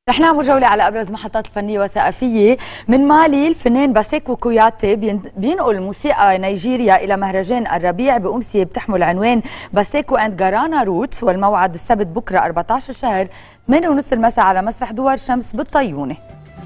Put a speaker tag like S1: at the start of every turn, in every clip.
S1: رح نعمل جولة على أبرز المحطات الفنية والثقافية. من مالي الفنان باسيكو كوياتي بينقل موسيقى نيجيريا إلى مهرجان الربيع بأمسية بتحمل عنوان باسيكو أند غارانا روتس، والموعد السبت بكرة 14 شهر 8:30 المساء على مسرح دوار شمس بالطيونة.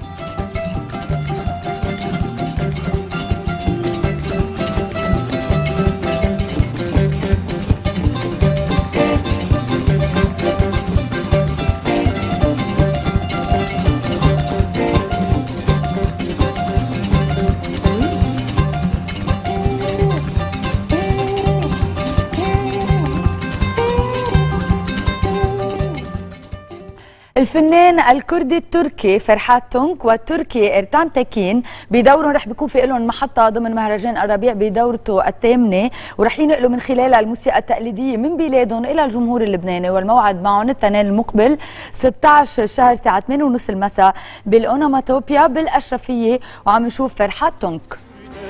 S1: الفنان الكردي التركي فرحات تونك والتركي إرتان تكين بدورهم رح بيكون في لهم محطة ضمن مهرجان الربيع بدورته الثامنة، ورح ينقلوا من خلالها الموسيقى التقليدية من بلادهم إلى الجمهور اللبناني، والموعد معهم الاثنين المقبل 16 شهر الساعة 8:30 المساء بالأونوماتوبيا بالأشرفية. وعم نشوف فرحات تونك.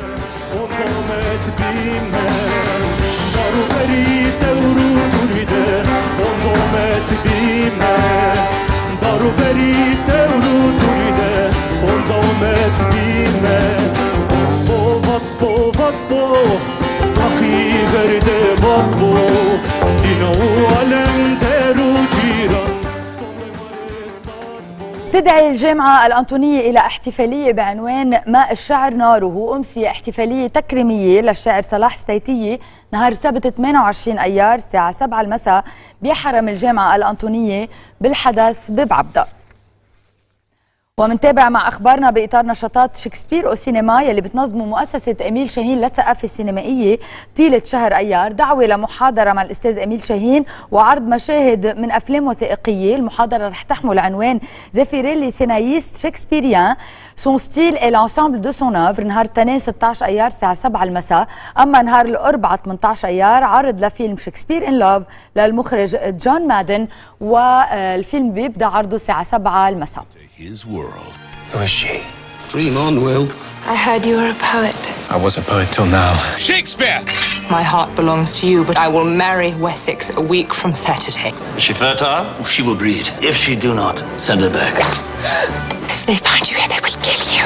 S1: تدعي الجامعة الأنطونية إلى احتفالية بعنوان ماء الشعر ناره، أمسية احتفالية تكريمية للشاعر صلاح ستيتية نهار السبت 28 أيار الساعة 7 المساء بحرم الجامعة الأنطونية بالحدث ببعبدة. ومنتابع مع أخبارنا بإطار نشاطات شكسبير أو سينما يلي بتنظمه مؤسسة إميل شاهين للثقافة السينمائية طيلة شهر أيار، دعوة لمحاضرة مع الأستاذ إميل شاهين وعرض مشاهد من أفلام وثائقية. المحاضرة رح تحمل عنوان زافيريلي سينايست شكسبيريان سون ستيل اي لانسامبل دو سون اوفر، نهار الاثنين 16 أيار الساعة 7 المساء. أما نهار الأربعاء 18 أيار عرض لفيلم شكسبير إن لاف للمخرج جون مادن، والفيلم بيبدأ عرضه الساعة 7 المساء.
S2: His world. Who is she?
S3: Dream on, Will.
S4: I heard you were a poet.
S2: I was a poet till now. Shakespeare!
S4: My heart belongs to you, but I will marry Wessex a week from Saturday.
S3: Is she fertile? She will breed. If she do not, send her back.
S4: If they find you here, they will kill you.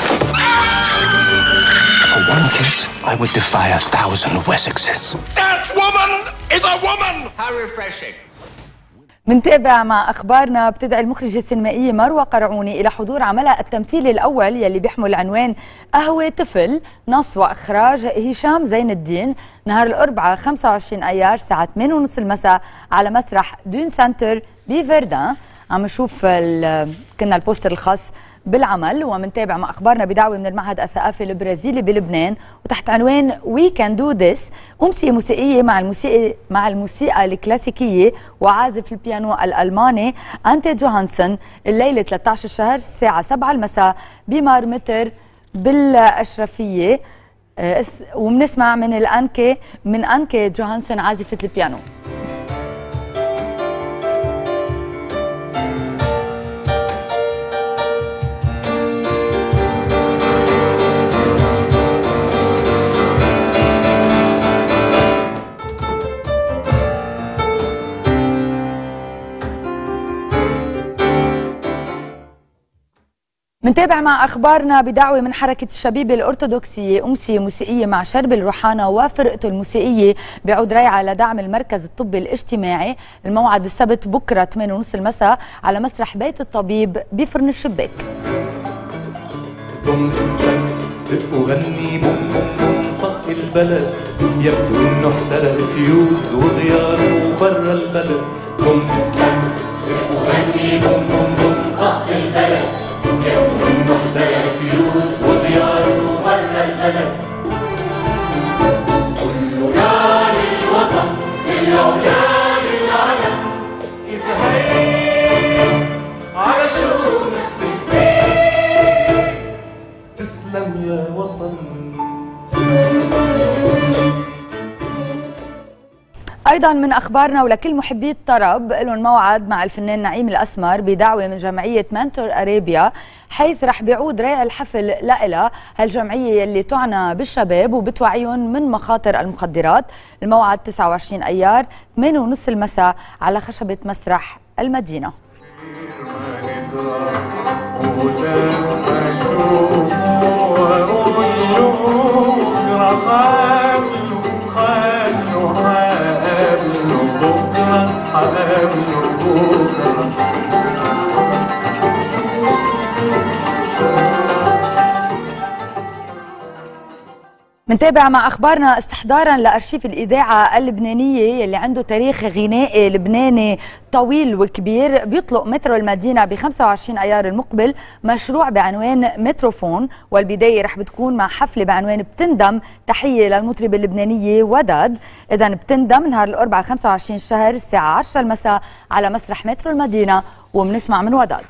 S2: For one kiss, I would defy 1,000 Wessexes.
S3: That woman is a woman! How refreshing.
S1: منتابع مع أخبارنا. بتدعي المخرجة السينمائية مروة قرعوني إلى حضور عملها التمثيلي الأول يلي بيحمل عنوان قهوة طفل، نص وإخراج هشام زين الدين، نهار الأربعاء 25 أيار الساعة 8:30 المساء على مسرح دون سنتر بفردان. عم نشوف كنا البوستر الخاص بالعمل. ومنتابع مع أخبارنا بدعوة من المعهد الثقافي البرازيلي بلبنان وتحت عنوان وي كان دو ذس، أمسية موسيقية مع الموسيقى الكلاسيكية وعازف البيانو الألماني أنتي جوهانسون الليلة 13 شهر الساعة 7 المساء بمار متر بالأشرفية. وبنسمع من أنكي جوهانسون عازفة البيانو. منتابع مع أخبارنا بدعوة من حركة الشبيبة الأرثوذكسية، أمسية موسيقية مع شرب الروحانة وفرقته الموسيقية بعود ريعة لدعم المركز الطبي الاجتماعي. الموعد السبت بكرة 8:30 المساء على مسرح بيت الطبيب بفرن الشباك.
S5: وغني بوم بوم بوم طق البلد، يبدو انه احترق فيوز وغياره برا البلد. بوم تستنى وغني بوم بوم بوم طق البلد، يبدو انه احترق فيوز وغياره برا البلد. كلنا للوطن للعلا للعلم، إذا هي على شو نختم فيه. تسلم يا وطن.
S1: أيضا من أخبارنا ولكل محبي الطرب لهم موعد مع الفنان نعيم الأسمر بدعوة من جمعية منتور أرابيا، حيث رح بيعود ريع الحفل لإلها هالجمعية يلي تعنى بالشباب وبتوعيهم من مخاطر المخدرات. الموعد 29 أيار 8:30 المساء على خشبة مسرح المدينة.
S5: ولما اشوفه واقول له بكره هقابله بكره
S1: منتابع مع أخبارنا استحضارا لأرشيف الإذاعة اللبنانية اللي عنده تاريخ غنائي لبناني طويل وكبير. بيطلق مترو المدينة ب 25 أيار المقبل مشروع بعنوان متروفون، والبداية رح بتكون مع حفلة بعنوان بتندم، تحية للمطربة اللبنانية وداد. إذا بتندم نهار الأربعاء 25 الشهر الساعة 10 المساء على مسرح مترو المدينة، وبنسمع من وداد.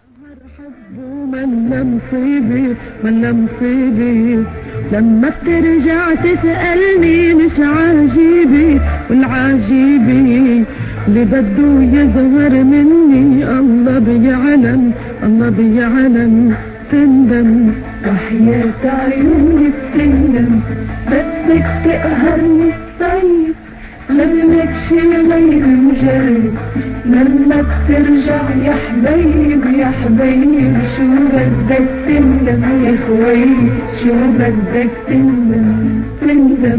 S6: من مصيبي لما بترجع تسألني مش عاجبي، والعاجبي اللي بده يظهر مني الله بيعلم تندم، وحياة عيوني بتندم، بدك تقهرني طيب لك شي غير مجرد، لما بترجع يا حبيب شو بدك تندم يا خوي، شو بدك تندم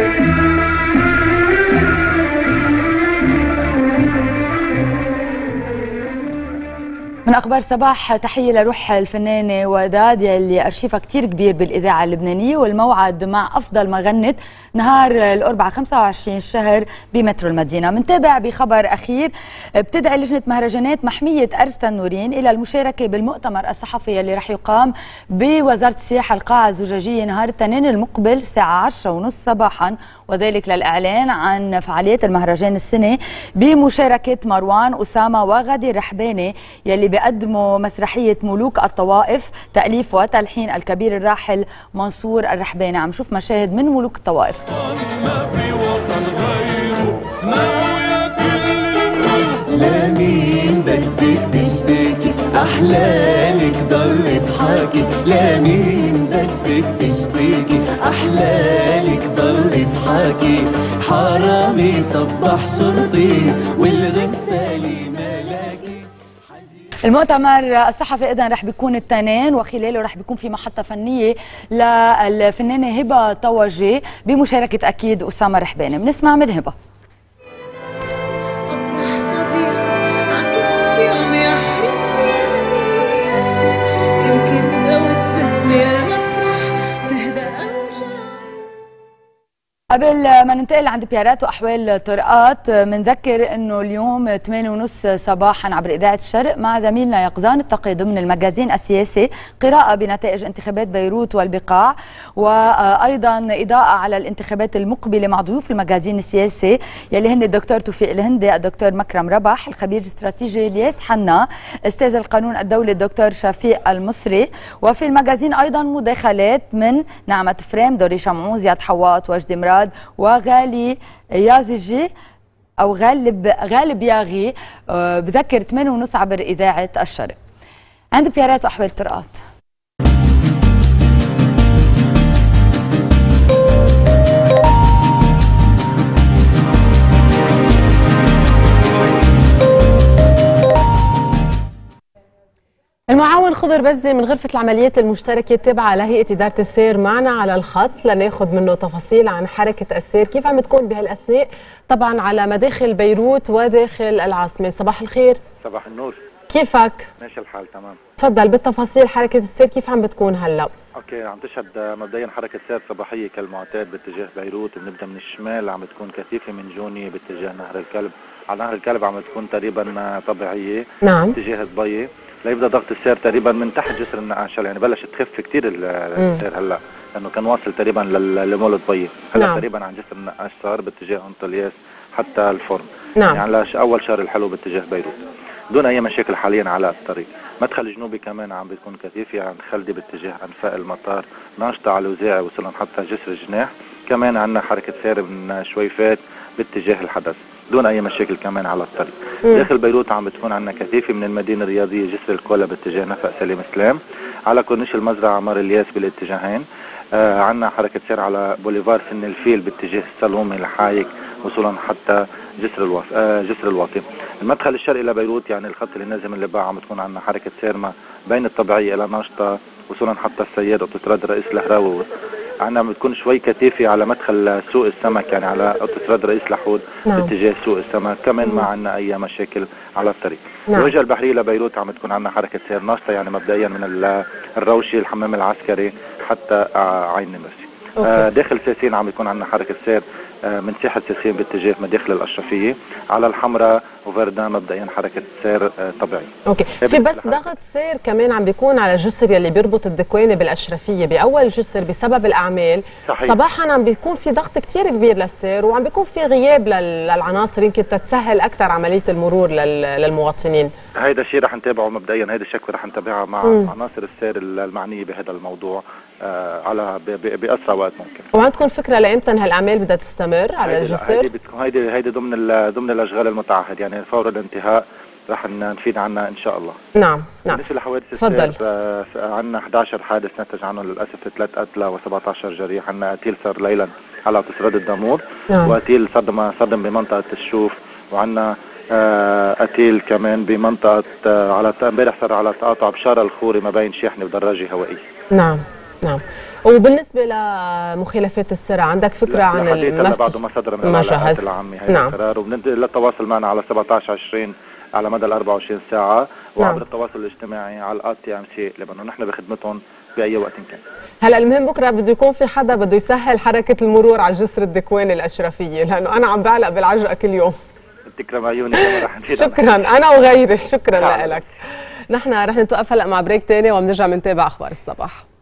S1: من أخبار صباح تحية لروح الفنانة وداد يلي أرشيفها كتير كبير بالإذاعة اللبنانية، والموعد مع أفضل ما غنت نهار الأربعاء 25 الشهر بمترو المدينة. منتابع بخبر أخير، بتدعي لجنة مهرجانات محمية أرسطا النورين إلى المشاركة بالمؤتمر الصحفي اللي رح يقام بوزارة السياحة القاعة الزجاجية نهار الاثنين المقبل الساعة 10:30 صباحا، وذلك للإعلان عن فعاليات المهرجان السنة بمشاركة مروان أسامة وغادي رحباني يلي بيقدموا مسرحية ملوك الطوائف تأليف وتلحين الكبير الراحل منصور الرحباني. عم شوف مشاهد من ملوك الطوائف.
S5: ما في وطن غيره اسمعوا يا كل لمين بدك تشتكي أحلالك ضل تحاكي، لمين بدك تشتكي أحلالك ضل تحاكي، حرامي صبح شرطي والغسالي ملاكي.
S1: المؤتمر الصحفي اذا رح بيكون الاثنين، وخلاله رح بيكون في محطه فنيه للفنانه هبه طوجي بمشاركه اكيد اسامه الرحباني. بنسمع من هبه. قبل ما ننتقل عند بيارات واحوال طرقات، منذكر انه اليوم 8:30 صباحا عبر اذاعه الشرق مع زميلنا يقظان التقي ضمن المجازين السياسي قراءه بنتائج انتخابات بيروت والبقاع، وايضا اضاءه على الانتخابات المقبله مع ضيوف المجازين السياسي يلي هن الدكتور توفيق الهندي، الدكتور مكرم ربح، الخبير الاستراتيجي الياس حنا، استاذ القانون الدولي الدكتور شفيق المصري. وفي المجازين ايضا مداخلات من نعمه فريم، دوري شمعون، زياد حواط، وجدي مراد، وغالي يازجي أو غالب ياغي. بذكر 8:30 عبر إذاعة الشرق. عند بيارات وأحوال طرقات.
S7: المعاون خضر بزي من غرفة العمليات المشتركة التابعة لهيئة إدارة السير معنا على الخط لناخذ منه تفاصيل عن حركة السير كيف عم تكون بهالأثناء طبعا على مداخل بيروت وداخل العاصمة. صباح الخير.
S8: صباح النور.
S7: كيفك؟
S8: ماشي الحال تمام.
S7: تفضل بالتفاصيل، حركة السير كيف عم بتكون هلا؟
S8: اوكي، عم تشهد مبدئيا حركة سير صباحية كالمعتاد باتجاه بيروت. بنبدا من الشمال، عم تكون كثيفة من جوني باتجاه نهر الكلب. على نهر الكلب عم تكون تقريبا طبيعية.
S7: نعم.
S8: باتجاه الضبية ليبدا ضغط السير تقريبا من تحت جسر النقاشة، يعني بلش تخف كثير السير هلا، لانه كان واصل تقريبا لمول الضبية. هلا نعم. تقريبا عن جسر النقاش صار باتجاه انطلياس حتى الفرن. نعم. يعني على اول شهر الحلو باتجاه بيروت دون اي مشاكل حاليا على الطريق. مدخل جنوبي كمان عم بتكون كثيفة عند خلدي باتجاه انفاق المطار، ناشطة على الوزاعي وصلنا حتى جسر الجناح. كمان عندنا حركة سير من شويفات باتجاه الحدث دون اي مشاكل كمان على الطريق. داخل بيروت عم بتكون عندنا كثيفة من المدينة الرياضية جسر الكولا باتجاه نفق سليم سلام، على كورنيش المزرعة عمار الياس بالاتجاهين. عندنا حركة سير على بوليفار سن الفيل باتجاه السلومي لحايك وصولا حتى جسر الواطي. المدخل الشرقي لبيروت يعني الخط اللي نازل من اللباع عم تكون عندنا حركة سير ما بين الطبيعية إلى ناشطة وصولا حتى السياد اوتوستراد الرئيس الهراوي. عندنا بتكون شوي كثيفة على مدخل سوق السمك يعني على اوتوستراد الرئيس لحود باتجاه سوق السمك، كمان ما عندنا أي مشاكل على الطريق. الوجهة البحرية لبيروت عم تكون عندنا حركة سير ناشطة يعني مبدئيا من الروشي الحمام العسكري حتى عين نمرسي. داخل ساسين عم يكون عندنا حركة سير من ساحة ساسين باتجاه مداخل الأشرفية. على الحمراء وفردان مبدئيا حركة سير طبيعي.
S7: اوكي، في بس ضغط سير كمان عم بيكون على الجسر يلي بيربط الدكواني بالأشرفية بأول جسر بسبب الأعمال. صحيح. صباحا عم بيكون في ضغط كتير كبير للسير وعم بيكون في غياب للعناصر يمكن تتسهل أكثر عملية المرور للمواطنين.
S8: هيدا الشيء رح نتابعه مبدئيا، هيدا الشكوى رح نتابعها مع عناصر السير المعنية بهذا الموضوع على بأسرع وقت ممكن.
S7: وعندكم فكرة لإمتى هالأعمال بدها تستمر على الجسر؟
S8: هيدي ضمن الأشغال المتعهد يعني فور الانتهاء رح نفيد عنها إن شاء الله.
S7: نعم.
S8: بالنسبة لحوادث السير عندنا 11 حادث نتج عنهم للأسف 3 قتلى و17 جريح. عندنا قتيل صار ليلا على اوتوستراد الدامور وقتيل صدم بمنطقة الشوف، وعندنا قتيل كمان بمنطقة على امبارح صار على تقاطع بشارة الخوري ما بين شاحنة ودراجة هوائية.
S7: نعم. وبالنسبة لمخالفات السرعة عندك فكرة عن
S8: بعد ما صدر من العلاقات العامة هذا القرار، وبنتواصل معنا على 1720 على مدى ال 24 ساعة وعبر التواصل الاجتماعي على القاط TMC لبنان، ونحن بخدمتهم بأي وقت كان.
S7: هلا المهم بكره بده يكون في حدا بده يسهل حركة المرور على جسر الدكواني الأشرفية لأنه أنا عم بعلق بالعجرة كل يوم.
S8: تكرم عيوني.
S7: شكرا أنا وغيري، شكرا لك. نحن رح نتوقف هلا مع بريك تاني وبنرجع بنتابع أخبار الصباح.